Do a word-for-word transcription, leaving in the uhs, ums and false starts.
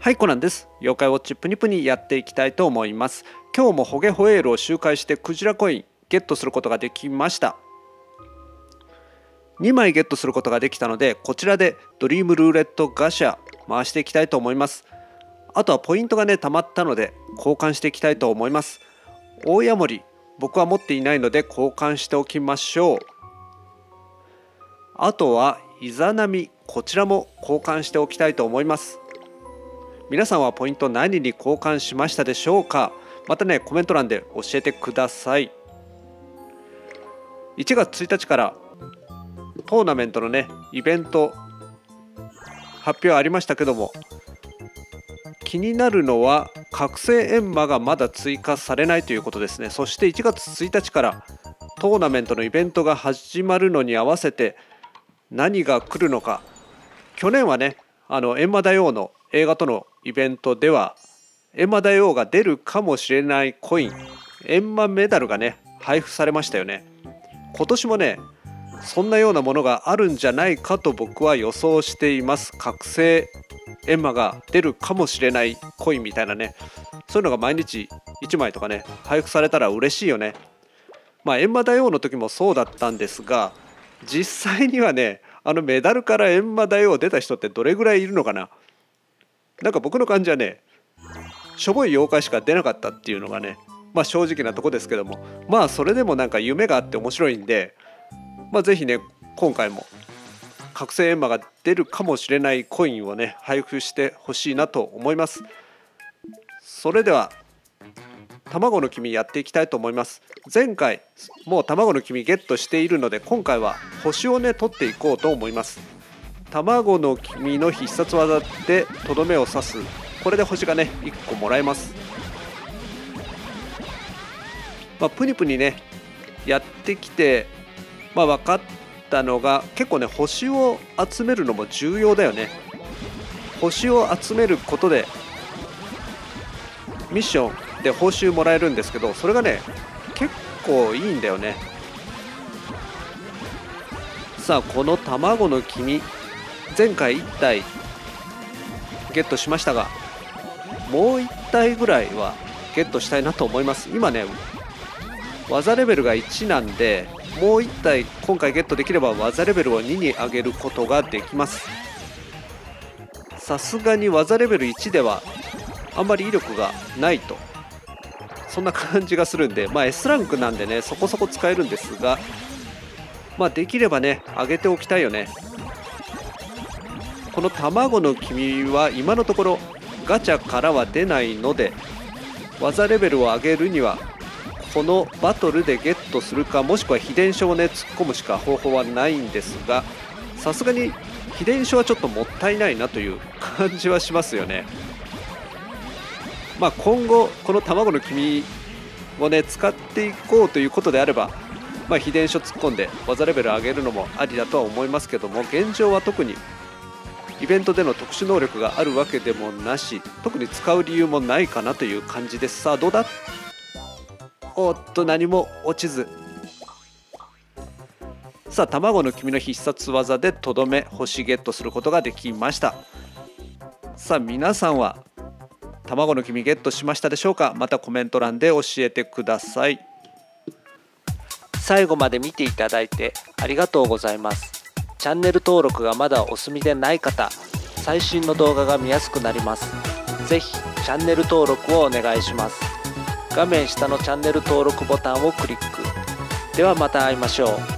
はい、コナンです。妖怪ウォッチプニプニやっていきたいと思います。今日もホゲホエールを周回してクジラコインゲットすることができました。にまいゲットすることができたので、こちらでドリームルーレットガシャ回していきたいと思います。あとはポイントがね溜まったので交換していきたいと思います。大ヤモリ、僕は持っていないので交換しておきましょう。あとはイザナミ、こちらも交換しておきたいと思います。皆さんはポイント何に交換しましたでしょうか。またねコメント欄で教えてください。いちがつついたちからトーナメントのねイベント発表ありましたけども、気になるのは覚醒エンマがまだ追加されないということですね。そしていちがつついたちからトーナメントのイベントが始まるのに合わせて何が来るのか。去年はねあのエンマ大王の映画とのイベントではエンマ大王が出るかもしれないコイン、エンマメダルがね配布されましたよね。今年もねそんなようなものがあるんじゃないかと僕は予想しています。覚醒エンマが出るかもしれないコインみたいなね、そういうのが毎日いちまいとかね配布されたら嬉しいよね。まあエンマ大王の時もそうだったんですが、実際にはねあのメダルからエンマ大王出た人ってどれぐらいいるのかな。なんか僕の感じはねしょぼい妖怪しか出なかったっていうのがね、まあ正直なとこですけども、まあそれでもなんか夢があって面白いんで、まあぜひね今回も覚醒エンマが出るかもしれないコインをね配布してほしいなと思います。それでは卵の黄身やっていきたいと思います。前回もう卵の黄身ゲットしているので、今回は星をね取っていこうと思います。卵の黄身の必殺技でとどめを刺す、これで星がねいっこもらえます。まあ、プニプニねやってきて、まあ、分かったのが結構ね星を集めるのも重要だよね。星を集めることでミッションで報酬もらえるんですけど、それがね結構いいんだよね。さあこの卵の黄身前回いったいゲットしましたが、もういったいぐらいはゲットしたいなと思います。今ね技レベルがいちなんで、もういったい今回ゲットできれば技レベルをにに上げることができます。さすがに技レベルいちではあんまり威力がないと、そんな感じがするんで、まあ S ランクなんでねそこそこ使えるんですが、まあできればね上げておきたいよね。この卵の黄身は今のところガチャからは出ないので、技レベルを上げるにはこのバトルでゲットするか、もしくは秘伝書をね突っ込むしか方法はないんですが、さすがに秘伝書はちょっともったいないなという感じはしますよね。まあ今後この卵の黄身をね使っていこうということであれば、まあ、秘伝書突っ込んで技レベル上げるのもありだとは思いますけども、現状は特にイベントでの特殊能力があるわけでもなし、特に使う理由もないかなという感じです。さあどうだ。おっと何も落ちず。さあ卵の黄身の必殺技でとどめ星ゲットすることができました。さあ皆さんは卵の黄身ゲットしましたでしょうか。またコメント欄で教えてください。 最後まで見ていただいてありがとうございます。チャンネル登録がまだお済みでない方、最新の動画が見やすくなります。ぜひチャンネル登録をお願いします。画面下のチャンネル登録ボタンをクリック。ではまた会いましょう。